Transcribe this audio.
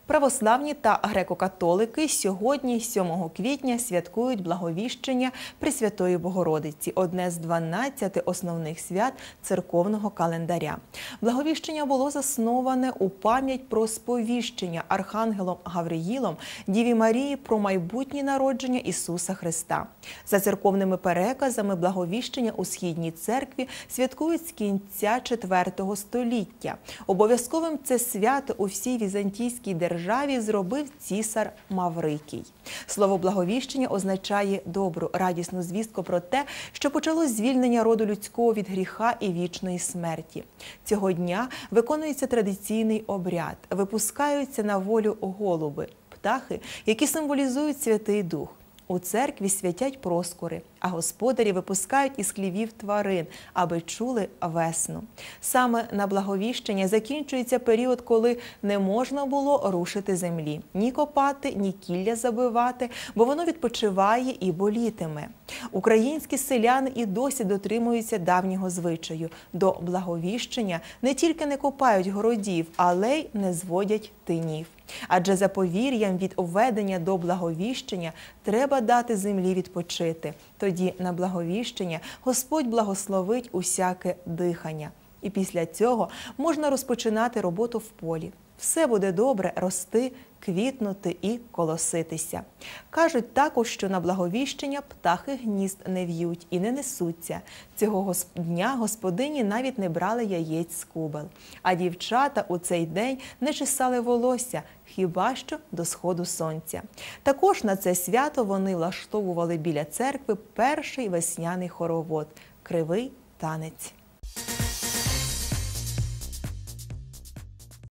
Православні та греко-католики сьогодні, 7 квітня, святкують Благовіщення Пресвятої Богородиці – одне з 12 основних свят церковного календаря. Благовіщення було засноване у пам'ять про сповіщення архангелом Гавриїлом Діві Марії про майбутнє народження Ісуса Христа. За церковними переказами, Благовіщення у Східній церкві святкують з кінця IV століття. Обов'язковим це свято у всій візантійській державі зробив цісар Маврикій. Слово «благовіщення» означає добру, радісну звістку про те, що почалось звільнення роду людського від гріха і вічної смерті. Цього дня виконується традиційний обряд. Випускаються на волю голуби – птахи, які символізують Святий Дух. У церкві святять проскури, а господарі випускають із хлівів тварин, аби чули весну. Саме на Благовіщення закінчується період, коли не можна було рушити землі, ні копати, ні кілля забивати, бо воно відпочиває і болітиме. Українські селяни і досі дотримуються давнього звичаю. До Благовіщення не тільки не копають городів, але й не зводять тинів. Адже за повір'ям від введення до Благовіщення треба дати землі відпочити. Тоді на Благовіщення Господь благословить усяке дихання. І після цього можна розпочинати роботу в полі. Все буде добре рости, квітнути і колоситися. Кажуть також, що на Благовіщення птахи гнізд не в'ють і не несуться. Цього дня господині навіть не брали яєць з кубел. А дівчата у цей день не чесали волосся, хіба що до сходу сонця. Також на це свято вони влаштовували біля церкви перший весняний хоровод – кривий танець.